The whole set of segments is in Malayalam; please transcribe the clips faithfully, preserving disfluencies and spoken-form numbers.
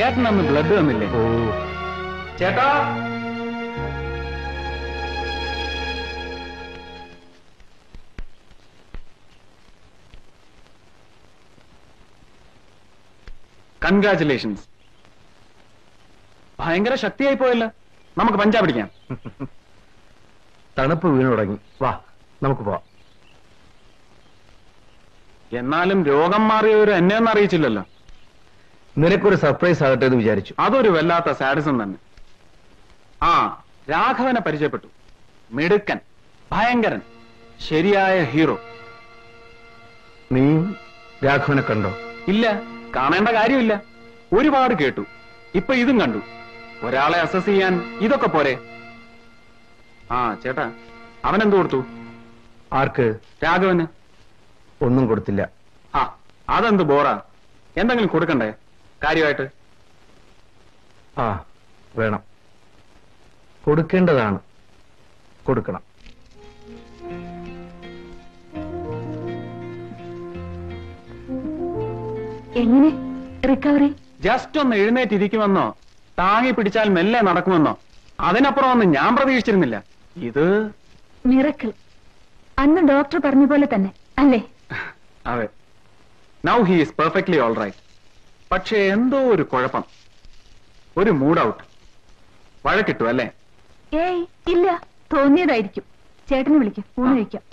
ചേട്ടൻ അന്ന് ബ്ലഡ് തന്നില്ലേ? ഓ ചേട്ടാ, കൺഗ്രാറ്റുലേഷൻസ്. ഭയങ്കര ശക്തിയായി പോയല്ലോ. നമുക്ക് പഞ്ചാബ് പിടിക്കാം. തണുപ്പ് വീണു തുടങ്ങി. വാ നമുക്ക് പോവാം. എന്നാലും രോഗം മാറിയവര് എന്നെ ഒന്നും അറിയിച്ചില്ലല്ലോ. നിനക്കൊരു സർപ്രൈസ് ആകട്ടെ എന്ന് വിചാരിച്ചു. അതൊരു വല്ലാത്ത സാഡിസം തന്നെ. ആ രാഘവനെ പരിചയപ്പെട്ടു. മിടുക്കൻ, ഭയങ്കരൻ, ശരിയായ ഹീറോ. നീ രാഘവനെ കണ്ടോ? ഇല്ല, കാണേണ്ട കാര്യമില്ല. ഒരുപാട് കേട്ടു. ഇപ്പൊ ഇതും കണ്ടു. ഒരാളെ അസസ് ചെയ്യാൻ ഇതൊക്കെ പോരെ? ആ ചേട്ടാ, അവനെന്തു കൊടുത്തു? ആർക്ക്? രാഘവന്. ഒന്നും കൊടുത്തില്ല. ആ അതെന്ത് ബോറാ? എന്തെങ്കിലും കൊടുക്കണ്ടേ കാര്യമായിട്ട്? ആ വേണം, കൊടുക്കേണ്ടതാണ്, കൊടുക്കണം. എങ്ങനെ റിക്കവറി? ജസ്റ്റ് ഒന്ന് എഴുന്നേറ്റിരിക്കുമെന്നോ താങ്ങി പിടിച്ചാൽ മെല്ലെ നടക്കുമെന്നോ അതിനപ്പുറം ഒന്നും ഞാൻ പ്രതീക്ഷിച്ചിരുന്നില്ല. ഇത് മിറക്കിൾ. അന്ന് ഡോക്ടർ പറഞ്ഞ പോലെ തന്നെ അല്ലേ? അതെ. Now he is perfectly all right. പക്ഷേ എന്തോ ഒരു കുഴപ്പം, ഒരു മൂഡ് ഔട്ട്. വഴക്കിട്ടു അല്ലേ? ഏയ് ഇല്ല, തോന്നിയതായിരിക്കും. ചേട്ടനെ വിളിക്കും, ഊണ് കഴിക്കാം.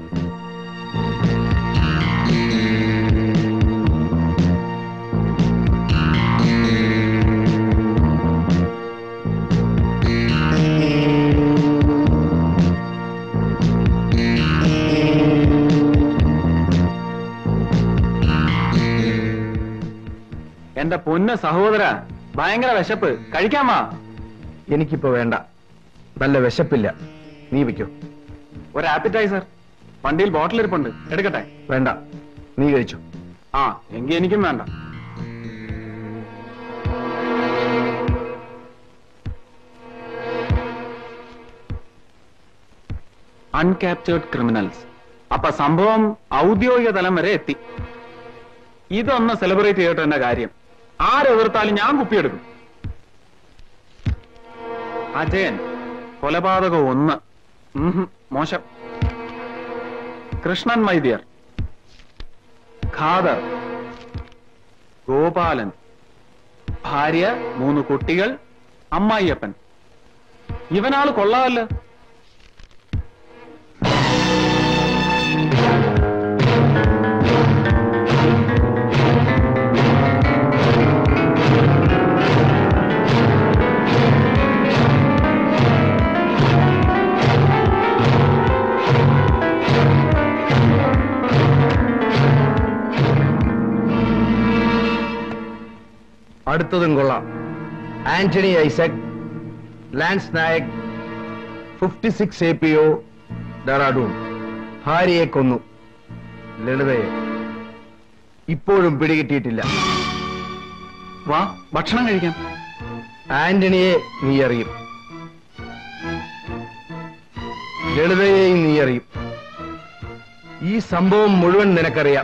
എന്റെ പൊന്ന സഹോദര, ഭയങ്കര വിശപ്പ്, കഴിക്കാമാ? എനിക്കിപ്പോ വേണ്ട, നല്ല വിശപ്പില്ല. നീ വയ്ക്കോ. ഒരു ആപ്പിറ്റൈസർ വണ്ടിയിൽ ബോട്ടിൽ ഇരിപ്പുണ്ട്, എടുക്കട്ടെ? വേണ്ട, നീ കഴിച്ചു. ആ എങ്കിൽ എനിക്കും വേണ്ട. Uncaptured criminals. അപ്പൊ സംഭവം ഔദ്യോഗിക തലം വരെ എത്തി. ഇതൊന്ന് സെലിബ്രേറ്റ് ചെയ്യട്ടെ. എന്റെ കാര്യം ആരെതിർത്താലും ഞാൻ കുപ്പിയെടുക്കും. അജയൻ കൊലപാതകം ഒന്ന്, മോശം. കൃഷ്ണൻ വൈദ്യർ, ഖാദർ, ഗോപാലൻ, ഭാര്യ, മൂന്ന് കുട്ടികൾ, അമ്മായിയപ്പൻ. ഇവനാള് കൊള്ളാമല്ലോ. അടുത്തതും കൊള്ളാം. Antony Isaac, lance Naik, fifty six A P O, Dehradun. ഭാര്യയെ കൊന്നു, ലളിതയെ. ഇപ്പോഴും പിടികിട്ടിയിട്ടില്ല. വാ ഭക്ഷണം കഴിക്കാം. ആന്റണിയെ നീ അറിയും, ലളിതയെയും നീ അറിയും. ഈ സംഭവം മുഴുവൻ നിനക്കറിയാം.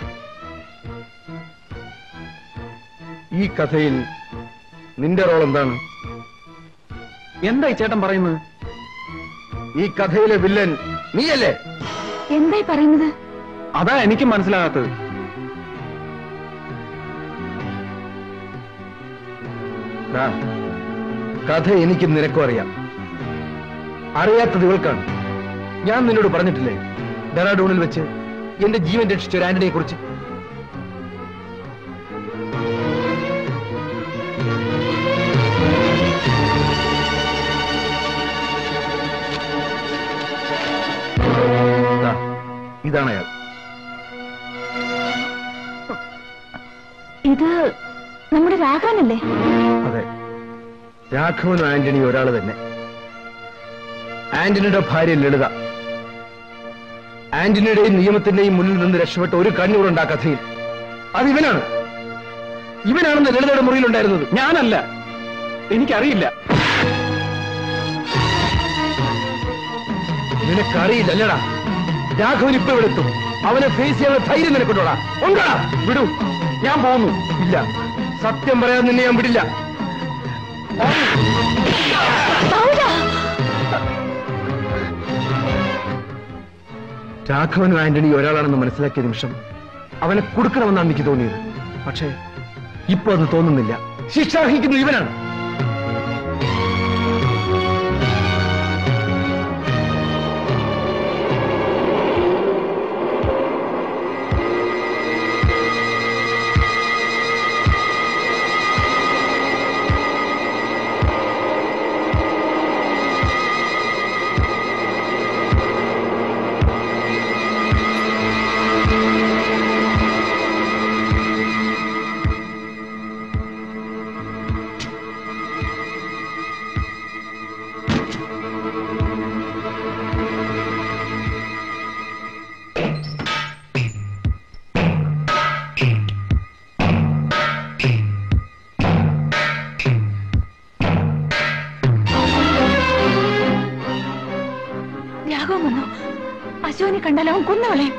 ഈ കഥയിൽ നിന്റെ റോൾ എന്താണ്? എന്തായി ചേട്ടൻ പറയുന്നത്? ഈ കഥയിലെ വില്ലൻ നീയല്ലേ? എന്തായി പറയുന്നത്? അതാ എനിക്ക് മനസ്സിലാകാത്തത്. കഥ എനിക്കും നിനക്കും അറിയാം. അറിയാത്തത് ഇവൾക്കാണ്. ഞാൻ നിന്നോട് പറഞ്ഞിട്ടില്ലേ ഡെറാഡൂണിൽ വെച്ച് എന്റെ ജീവൻ രക്ഷിച്ച ഒരു ആന്റണിയെ കുറിച്ച്? ഇതാണ് അയാൾ. ഇത് നമ്മുടെ രാഘവനല്ലേ? അതെ, രാഘവനും ആന്റണി ഒരാൾ തന്നെ. ആന്റണിയുടെ ഭാര്യ ലളിത. ആന്റണിയുടെയും നിയമത്തിന്റെയും മുന്നിൽ നിന്ന് രക്ഷപ്പെട്ട ഒരു കണ്ണൂറുണ്ട് ആ കഥയിൽ. അത് ഇവനാണ്. ഇവനാണെന്ന് ലളിതയുടെ മുറിയിലുണ്ടായിരുന്നത്. ഞാനല്ല, എനിക്കറിയില്ല. നിനക്കറിയില്ല അല്ലടാ. രാഘവൻ ഇപ്പൊ വിളിത്തും. അവനെ ഫേസ് ചെയ്യാനുള്ള ധൈര്യം നിനക്കൊണ്ടോടാ? ഉണ്ടാ. വിടൂ, ഞാൻ പോകുന്നു. ഇല്ല, സത്യം പറയാൻ നിന്നെ ഞാൻ വിടില്ല. രാഘവനും ആന്റണി ഒരാളാണെന്ന് മനസ്സിലാക്കിയ നിമിഷം അവനെ കൊടുക്കണമെന്നാണ് എനിക്ക് തോന്നിയത്. പക്ഷേ ഇപ്പൊ അത് തോന്നുന്നില്ല. ശിക്ഷ അർഹിക്കുന്നത് ഇവനാണ്. അശോകനെ കണ്ടാൽ അവൻ കൊന്നുകളയും.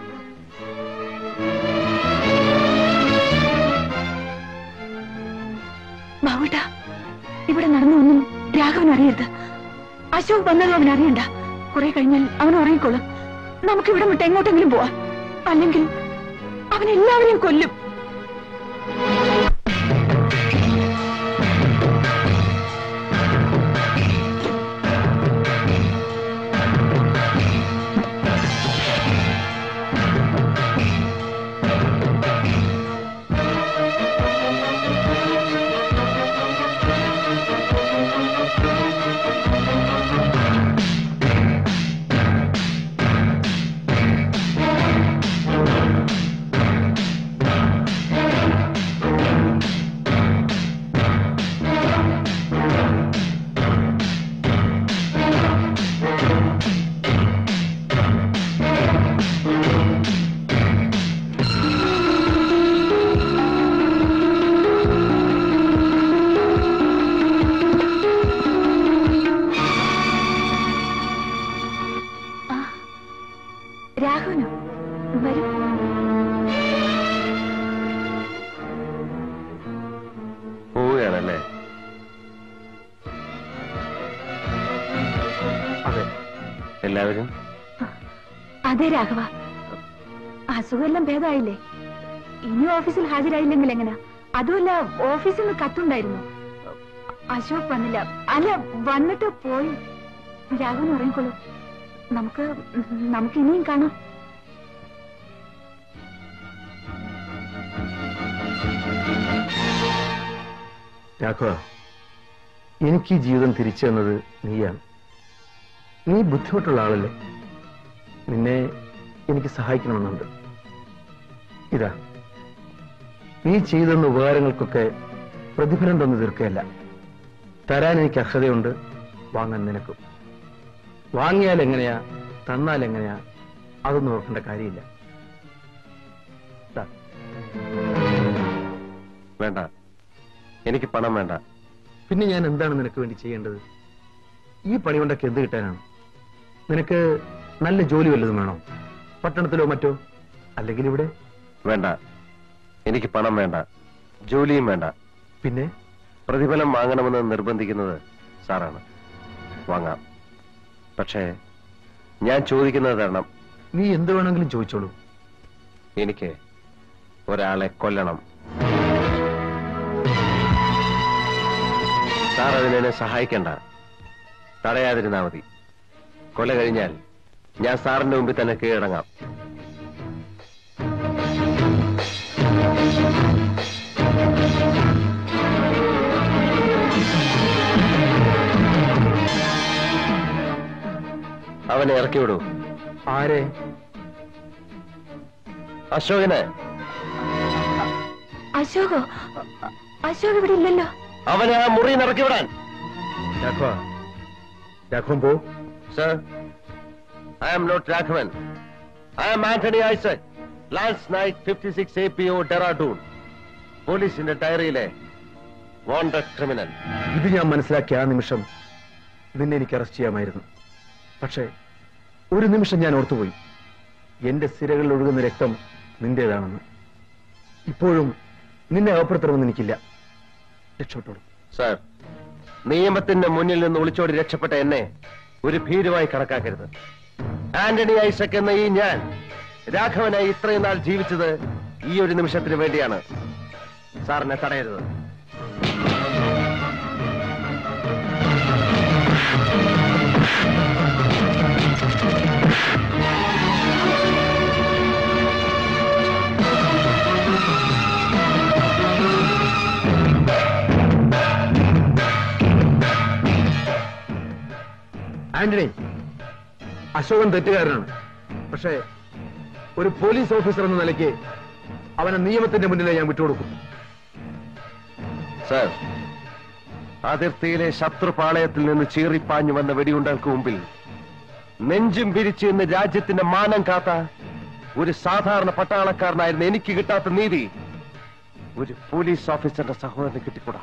ബാബുട്ടാ, ഇവിടെ നടന്നു ഒന്നും രാഘവൻ അറിയരുത്. അശോക് വന്നതും അവൻ അറിയണ്ട. കുറെ കഴിഞ്ഞാൽ അവൻ ഉറങ്ങിക്കോളും. നമുക്ക് ഇവിടെ വിട്ട് എങ്ങോട്ടെങ്കിലും പോവാം. അല്ലെങ്കിൽ അവൻ എല്ലാവരെയും കൊല്ലും. രാഘവനോ? വരൂ. പോവുകയാണല്ലേ? അതെ. എല്ലാവരും? അതെ രാഘവ, അസുഖമെല്ലാം ഭേദമായില്ലേ? ഇനി ഓഫീസിൽ ഹാജരായില്ലെങ്കിൽ എങ്ങനാ? അതുമല്ല, ഓഫീസിൽ നിന്ന് കത്തുണ്ടായിരുന്നു. അശോക് വന്നില്ല. അല്ല, വന്നിട്ട് പോയി. രാഘവൻ ഉറങ്ങിക്കൊള്ളൂ. നമുക്ക് നമുക്ക് ഇനിയും കാണാം. രാഘവ, എനിക്ക് ഈ ജീവിതം തിരിച്ചു തന്നത് നീയാണ്. നീ ബുദ്ധിമുട്ടുള്ള ആളല്ലേ? നിന്നെ എനിക്ക് സഹായിക്കണമെന്നുണ്ട്. ഇതാ, നീ ചെയ്തെന്ന ഉപകാരങ്ങൾക്കൊക്കെ പ്രതിഫലം തന്നു തീർക്കുകയല്ല. തരാൻ എനിക്ക് അർഹതയുണ്ട്, വാങ്ങാൻ നിനക്കും. വാങ്ങിയാൽ എങ്ങനെയാ, തന്നാൽ എങ്ങനെയാ, അതൊന്നും ഓർക്കേണ്ട കാര്യമില്ല. വേണ്ട, എനിക്ക് പണം വേണ്ട. പിന്നെ ഞാൻ എന്താണ് നിനക്ക് വേണ്ടി ചെയ്യേണ്ടത്? ഈ പണി കൊണ്ടൊക്കെ എന്ത് കിട്ടാനാണ്? നിനക്ക് നല്ല ജോലി വല്ലതും വേണോ? പട്ടണത്തിലോ മറ്റോ? അല്ലെങ്കിൽ ഇവിടെ? വേണ്ട, എനിക്ക് പണം വേണ്ട, ജോലിയും വേണ്ട. പിന്നെ പ്രതിഫലം വാങ്ങണമെന്ന് നിർബന്ധിക്കുന്നത് സാറാണ്. വാങ്ങാം, പക്ഷേ ഞാൻ ചോദിക്കുന്നത് തരണം. നീ എന്ത് വേണമെങ്കിലും ചോദിച്ചോളൂ. എനിക്ക് ഒരാളെ കൊല്ലണം. സാർ അതിനെ സഹായിക്കണ്ട, തടയാതിരുന്നാ മതി. കൊല കഴിഞ്ഞാൽ ഞാൻ സാറിന്റെ മുമ്പിൽ തന്നെ കീഴടങ്ങാം. അവനെ ഇറക്കി വിടൂ. ആരെ? അശോകനെ. അശോകോ? അശോക് ഇവിടെ ഇല്ലല്ലോ. അവനെ ആ മുറിയിൽ നിന്ന് ഇറക്കി വിടാൻ. രാഘവ, രാഘവൻ പോ. Sir, I am not Raghavan. I am Antony Isaac. Last night fifty six A P O Dehradun. പോലീസിന്റെ ഡയറിയിലെ വാണ്ടഡ് ക്രിമിനൽ. ഇത് ഞാൻ മനസ്സിലാക്കിയ ആ നിമിഷം നിന്നെ എനിക്ക് അറസ്റ്റ് ചെയ്യാമായിരുന്നു. പക്ഷേ ഒരു നിമിഷം ഞാൻ ഓർത്തുപോയി, എന്റെ സിരകളിൽ ഒഴുകുന്ന രക്തം നിന്റേതാണെന്ന്. ഇപ്പോഴും നിന്നെ അകപ്പെടുത്തണമെന്ന് എനിക്കില്ല. രക്ഷപ്പെട്ടോളൂ. സാർ, നിയമത്തിന്റെ മുന്നിൽ നിന്ന് ഒളിച്ചോടി രക്ഷപ്പെട്ട എന്നെ ഒരു ഭീരുവായി കണക്കാക്കരുത്. ആന്റണി ഐസക് എന്ന ഈ ഞാൻ രാഘവനായി ഇത്രയും നാൾ ജീവിച്ചത് ഈ ഒരു നിമിഷത്തിന് വേണ്ടിയാണ്. സാറിനെ തടയരുത്. ആന്റണി, അശോകൻ തെറ്റുകാരനാണ്. പക്ഷേ ഒരു പോലീസ് ഓഫീസർ എന്ന നിലയ്ക്ക് അവനെ നിയമത്തിന്റെ മുന്നിലേ ഞാൻ വിട്ടുകൊടുക്കും. സർ, അതിർത്തിയിലെ ശത്രുപാളയത്തിൽ നിന്ന് ചീറിപ്പാഞ്ഞു വന്ന വെടിയുണ്ടകൾക്ക് മുമ്പിൽ നെഞ്ചും പിരിച്ച് ഇന്ന് രാജ്യത്തിന്റെ മാനം കാത്ത ഒരു സാധാരണ പട്ടാളക്കാരനായിരുന്നു എനിക്ക് കിട്ടാത്ത നീതി ഒരു പോലീസ് ഓഫീസറുടെ സഹോദരന് കിട്ടിക്കൂടാ.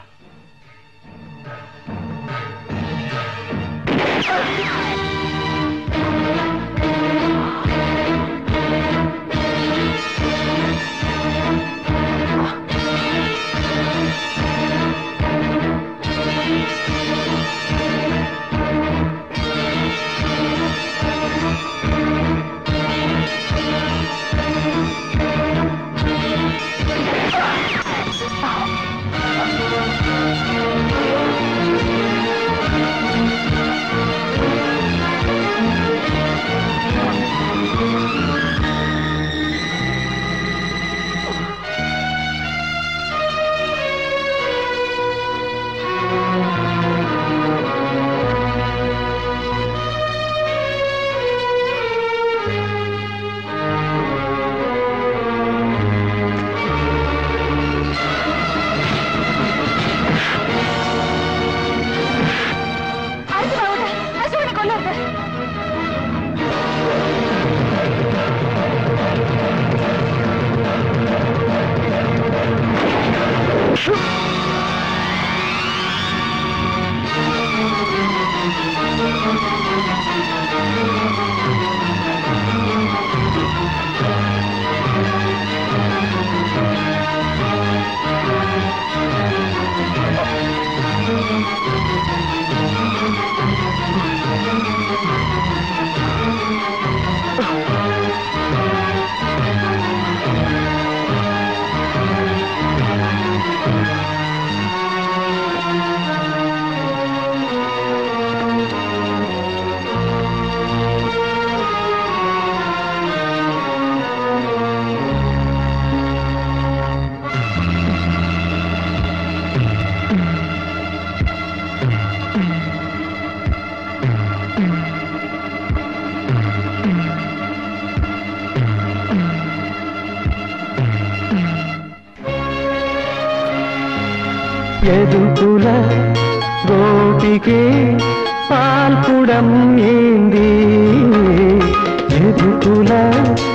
യദുകുല ഗോപികേ പാൽക്കുടം ഏന്തി യദുകുല